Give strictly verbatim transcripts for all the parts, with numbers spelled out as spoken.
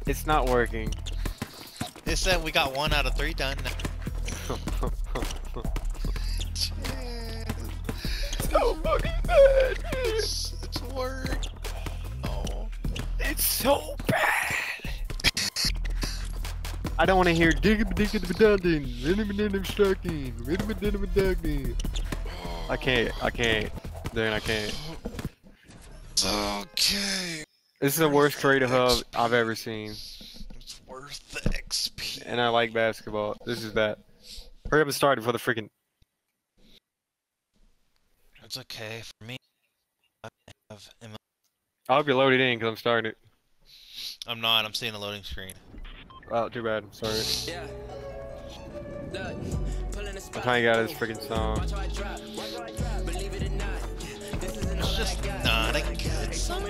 It's not working. It said we got one out of three done. So fucking bad. It's, it's work. Oh. It's so bad. I don't want to hear dig dig dig I can't. I can't. Then I can't. It's okay. This is the worst creator hub I've ever seen. It's worth the X P. And I like basketball. This is that. Hurry up and start it for the freaking. It's okay for me. I have M L I hope you're loaded in because I'm starting it. I'm not. I'm seeing a loading screen. Oh, too bad. I'm sorry. I'm trying to get out of this freaking song. It's just not a good song.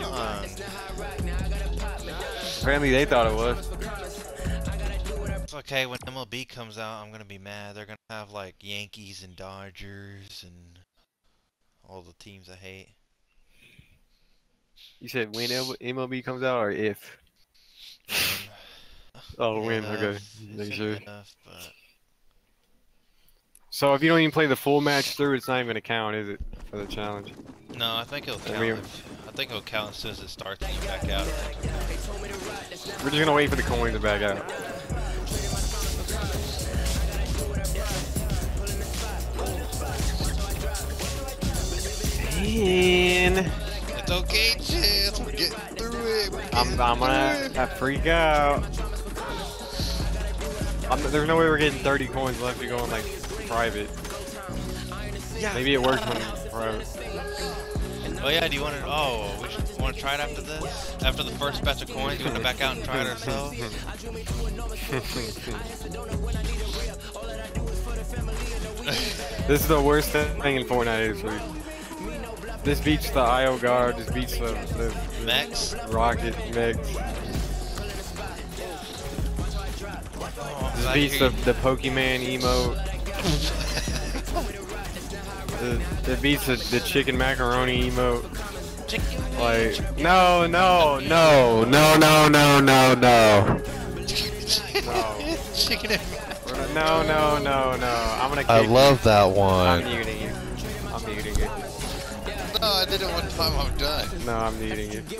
Apparently they thought it was. It's okay, when M L B comes out, I'm gonna be mad. They're gonna have like Yankees and Dodgers and all the teams I hate. You said when M L B comes out or if? Oh, win. Enough. Okay. It's Make sure. enough, but... So if you don't even play the full match through, it's not even gonna count, is it, for the challenge? No, I think it'll count. We- If, I think it'll count as soon as it starts and you back out. We're just gonna wait for the coins to back out. Man, It's okay, Chance. We're getting through it. We're I'm, getting I'm gonna through it. I freak out. I'm, there's no way we're getting thirty coins unless we go in like private. Yeah. Maybe it works when private. Oh yeah, do you want to? Oh, we should want to try it after this. After the first batch of coins, you want to back out and try it ourselves? This is the worst thing in Fortnite this week. This beats the I O guard. This beats the, the, the Max. rocket mix. Oh, This glad beats you- the the Pokemon emote. the, the beats the, the chicken macaroni emote. Chicken. Like no no no no no no no no. Chicken and No, no, no, no. I'm gonna kick I love that you. I'm one. muting you. I'm muting you. No, I did it one time. I'm done. No, I'm muting you.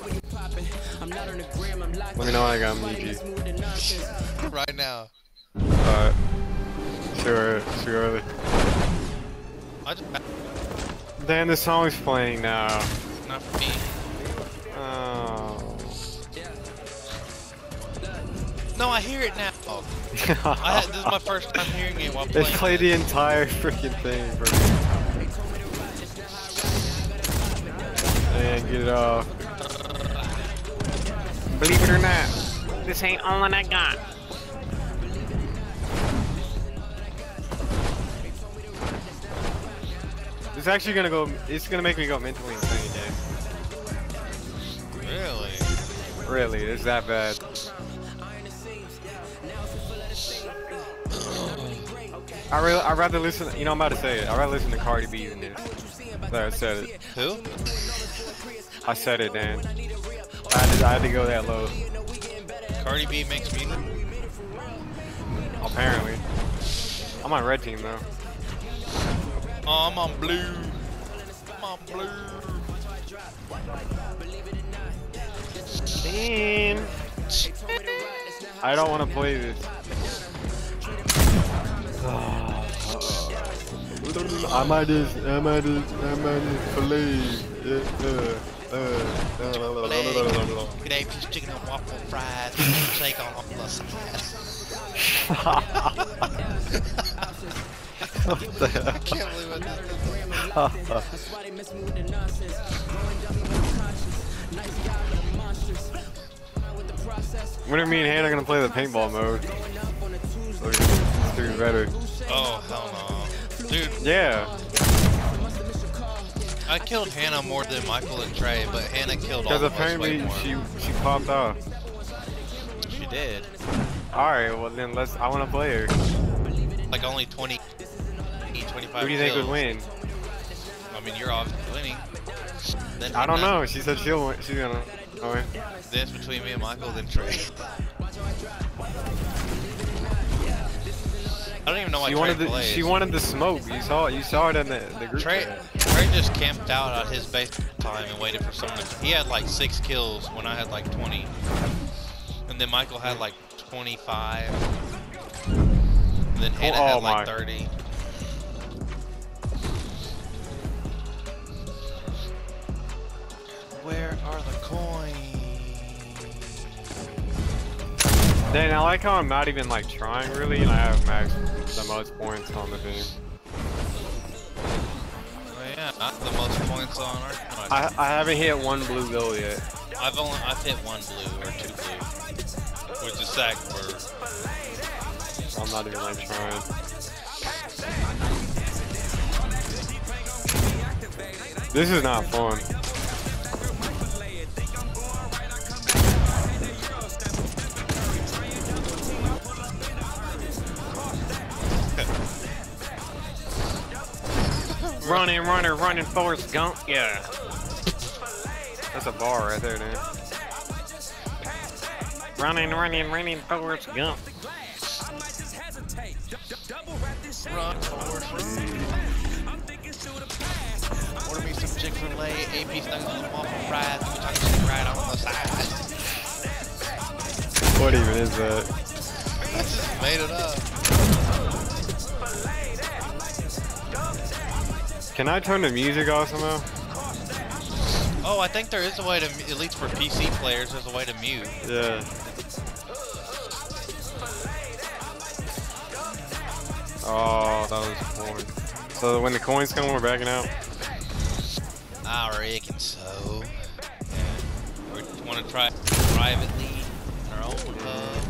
Let me know when I got mute you. Right now. Alright. Sure, too early. I just Dan, the song's playing now. not for me. Oh. No, I hear it now. Oh. I had, this is my first time hearing it while playing. Let's play the entire freaking thing for me. And get it off. Believe it or not, this ain't all I got. It's actually gonna go, it's gonna make me go mentally insane, Dan. Really? Really, it's that bad. I really, I'd rather listen, you know, I'm about to say it. I'd rather listen to Cardi B than this. There, I said it. Who? I said it, Dan. I had to, I had to go that low. Cardi B makes music. Apparently. I'm on red team, though. Oh, I'm on blue. I'm on blue. Damn. I don't want to play this. I might just, I might just, I might just play. Yeah, uh, uh, Good day, piece of chicken and waffle fries. Shake on the side. What the hell? I can't believe I did that. When are me and Hannah gonna play the paintball mode? It's to be better. Oh, hell no. Dude, Yeah. I killed Hannah more than Michael and Trey, but Hannah killed all Because of us way apparently more. she she popped off. She did. Alright, well then let's, I wanna play her. Like only twenty, twenty-five Who do you think kills. would win? I mean, you're obviously winning. Then I don't Hannah- know, she said she'll win, she's gonna, Okay. Then between me and Michael, then Trey. I don't even know why She Trey wanted the, plays. she wanted the smoke. You saw it. You saw it in the, the group Trey, chat. Trey just camped out at his base time and waited for someone to. He had like six kills when I had like twenty, and then Michael had like twenty-five, and then Hannah oh, had oh like my. thirty. Where are the coins? Dan, I like how I'm not even like trying really, and I have max the most points on the team. Oh yeah, not the most points on our. No, I I haven't hit one blue goal yet. I've only I've hit one blue or two blue, which is sack for. I'm not even like trying. This is not fun. Running, runner, running, Forrest Gump. Yeah. That's a bar right there, dude. Running, running, running, Forrest Gump. Run, Forrest, run. Order me some Chick-fil-A, A P nuggets and waffle fries, and talking shit right on the side. What even is that? I just made it up. Can I turn the music off somehow? Oh, I think there is a way to, at least for P C players, there's a way to mute. Yeah. Oh, that was coin. So when the coins come, we're backing out? I reckon so. Yeah. We want to try privately in our own pub.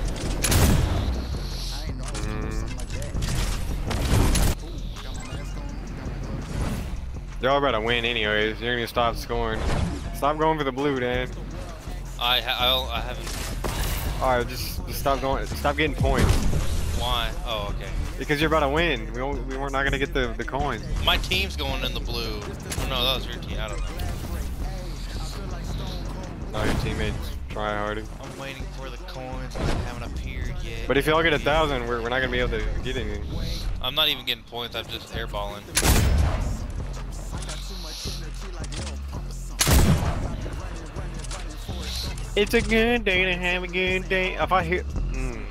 Y'all about to win anyways. You're gonna stop scoring. Stop going for the blue, Dan. I ha I'll, I haven't. All right, just, just stop going. Stop getting points. Why? Oh, okay. Because you're about to win. We won't, we weren't not gonna get the the coins. My team's going in the blue. Oh, no, that was your team. I don't know. No, your teammates try harder. I'm waiting for the coins. They haven't appeared yet. But if y'all get a thousand, we're we're not gonna be able to get anything. I'm not even getting points. I'm just airballing. It's a good day to have a good day. If I hear, mm.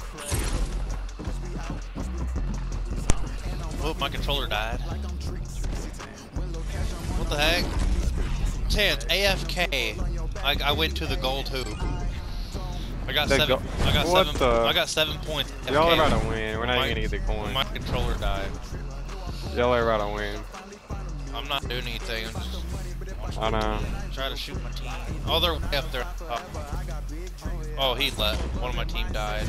Oh, my controller died. What the heck? Chance, A F K. I, I went to the gold hoop. I got The seven. go I got what seven. the? I got seven points. Y'all are A F K. about to win. We're not my, even gonna get the coin. My controller died. Y'all are about to win. I'm not doing anything. I'm just I know. trying to shoot my team. Oh, they're way up there. Oh, oh he left. One of my team died.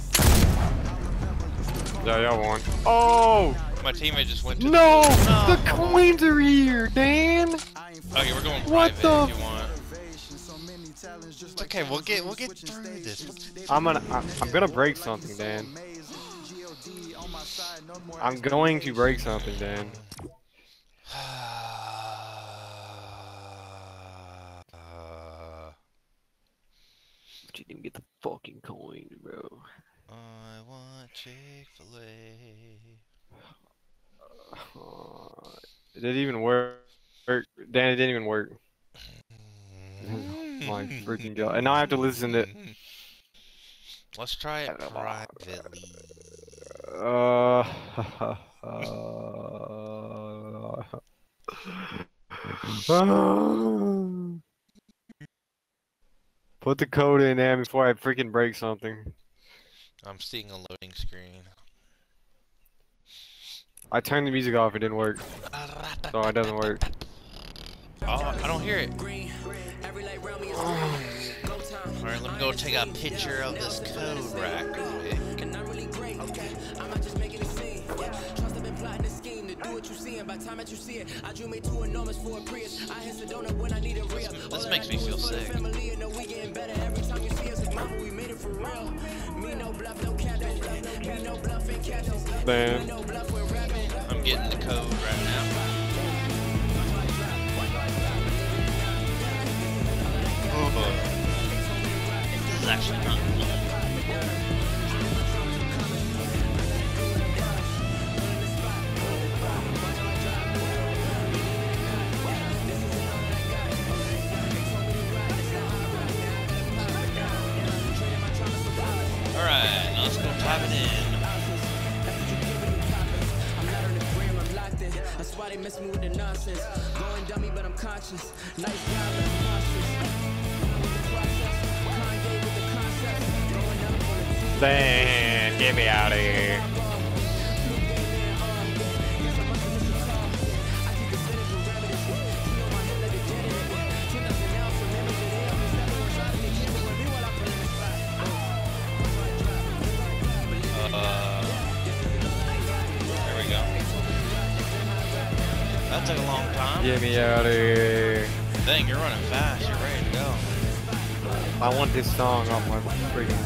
Yeah, y'all won. Oh! My teammate just went to No! the, no. The coins are here, Dan! Okay, we're going What private the if you want. It's okay, we'll get we'll get through this. I'm gonna I'm, I'm gonna break something, Dan. I'm going to break something, Dan. But you didn't get the fucking coin, bro. I want Chick-fil-A. Uh, it didn't even work. Dan, it didn't even work. My freaking god. And now I have to listen to... Let's try it privately. Uh... Put the code in there before I freaking break something. I'm seeing a loading screen. I turned the music off, it didn't work. So it doesn't work. Oh, I don't hear it. Alright, let me go take a picture of this code right quick. This makes me feel sick. Man. I'm getting the code right now. Oh, fun. This is actually kind of fun. Alright, now let's go type it in. That's why they miss me with the nonsense. Going dummy, but I'm conscious. Nice guy, but Damn, get me out of here. That took a long time. Get me out of here. Dang, you're running fast. You're ready to go. I want this song off my freaking.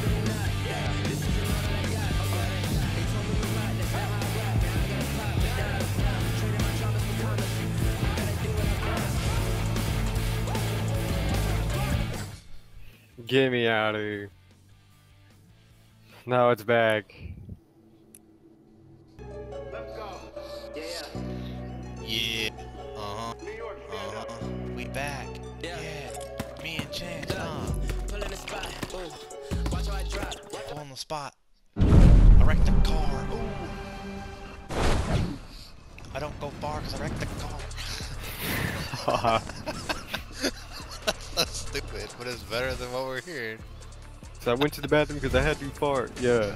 Get me out of here. No, it's back. Yeah. Uh-huh. Uh-huh. We back. Yeah. Me and Chance, huh? pull in the spot. Ooh. Watch how I drop. Pull on the spot. I wrecked the car. Ooh. I don't go far because I wrecked the car. That's so stupid, but it's better than what we're hearing. So I went to the bathroom because I had to fart. Yeah.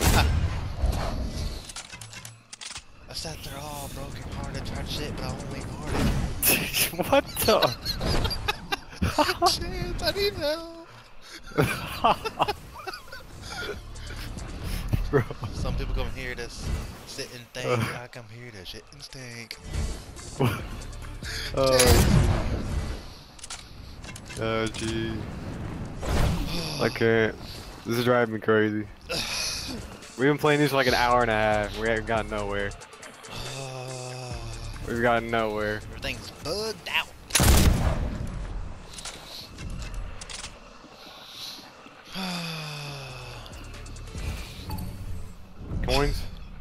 I sat there all broken hearted, tried shit, but I only farted. What the? Chance, I need help. Bro. Some people come here to sit and think. I come here to shit and stink. Oh. Oh, gee. I can't. This is driving me crazy. We've been playing this for like an hour and a half. We haven't gotten nowhere. We've gotten nowhere. Everything's bugged out. Coins?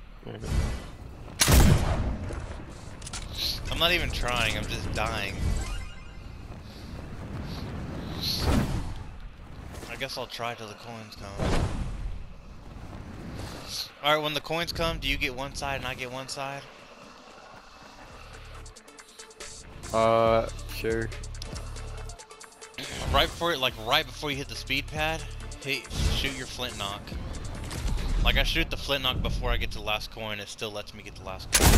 I'm not even trying, I'm just dying. I guess I'll try till the coins come. Alright, when the coins come, do you get one side and I get one side? Uh, sure. Right before it, like right before you hit the speed pad, hit, shoot your flint knock. Like I shoot the flint knock before I get to the last coin, it still lets me get the last coin.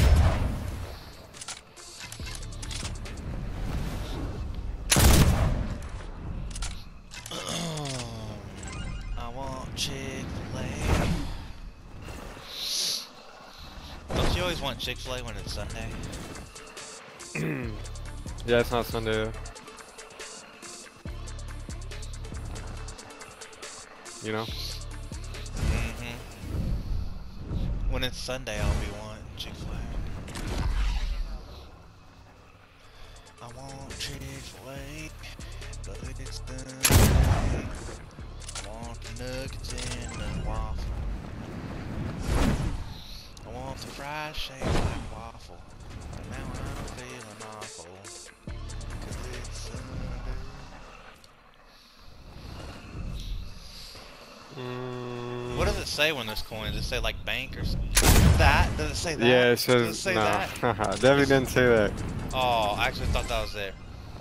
I want Chick-fil-A. Don't you always want Chick-fil-A when it's Sunday? Yeah, it's not Sunday. You know? Mm-hmm. When it's Sunday, I'll be wanting Chick-fil-A. I want Chick-fil-A, but it's Sunday. I want the nuggets and the waffle. I want the fries shaped like waffle. But now I'm feeling awful, 'cause it's Sunday. Mm. What does it say when there's coins? Does it say like bank or something? That? Does it say that? Yeah, it Does says it say no. that? Definitely didn't say that. Oh, I actually thought that was it.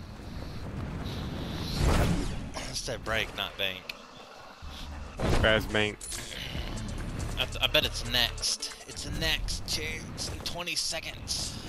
It said break, not bank. Crash bank. I, th I bet it's next. It's next chance in twenty seconds.